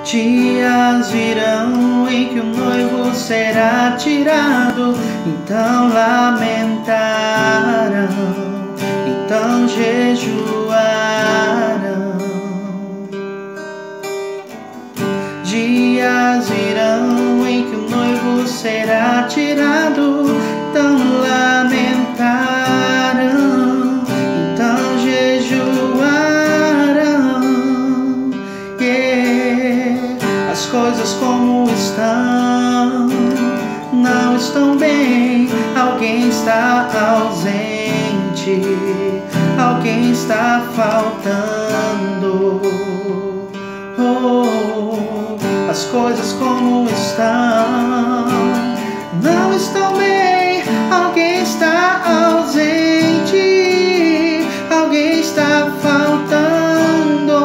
Dias virão em que o noivo será tirado, então lamentarão, então jejuarão. Dias virão em que o noivo será tirado, então lamentarão, então jejuarão. As coisas como estão, não estão bem. Alguém está ausente, alguém está faltando. As coisas como estão, não estão bem. Alguém está ausente, alguém está faltando.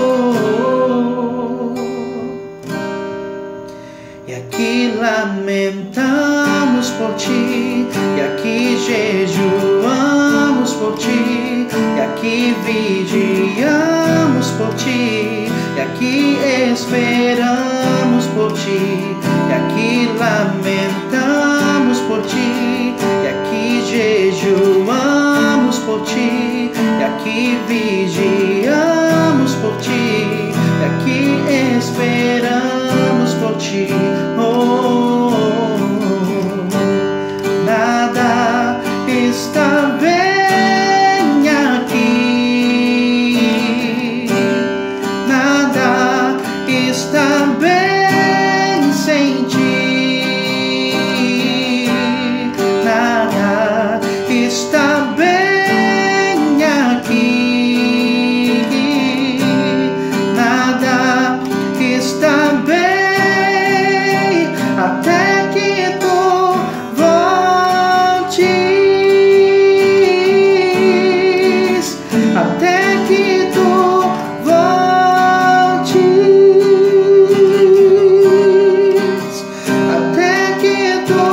E aqui lamentamos por ti, e aqui jejuamos por ti, e aqui vigiamos por ti, e aqui esperamos por ti, e aqui lamentamos por ti, e aqui jejuamos por ti, e aqui vigiamos por ti, e aqui esperamos por ti. Nada está bem aqui, nada está bem sem ti, nada está bem aqui, nada está bem até que tu voltes, até que tu voltes, até que tu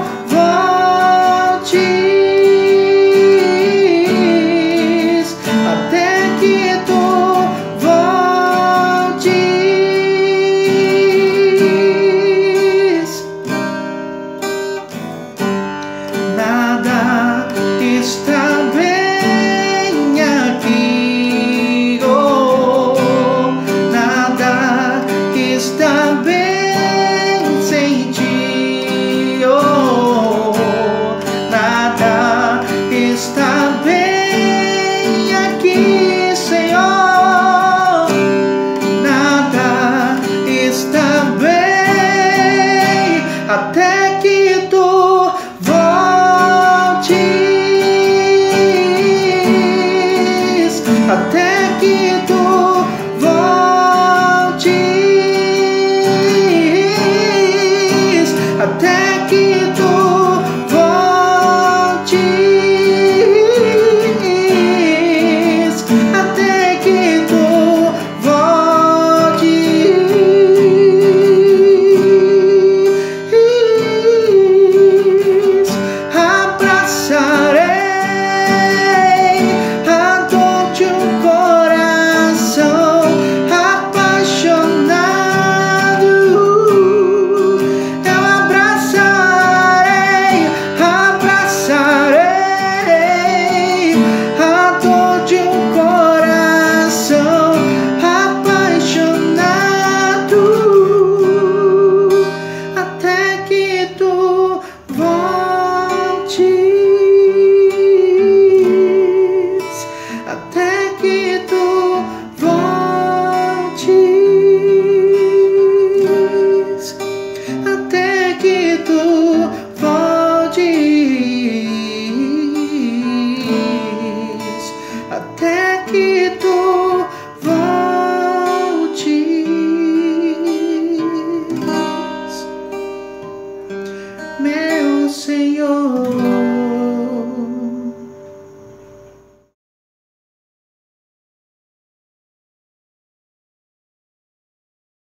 voltes, até que tu voltes. Nada está bem aqui, nada está bem sem ti, nada está bem aqui, Senhor, nada está bem até que tu voltes, até que tu voltes, até que tu voltes, até que tu voltes. Abraçarei a dor de um coração apaixonado. Eu abraçarei a dor de um coração apaixonado até que tu voltes, até que tu voltes, até que tu voltes, até que tu voltes, meu Senhor.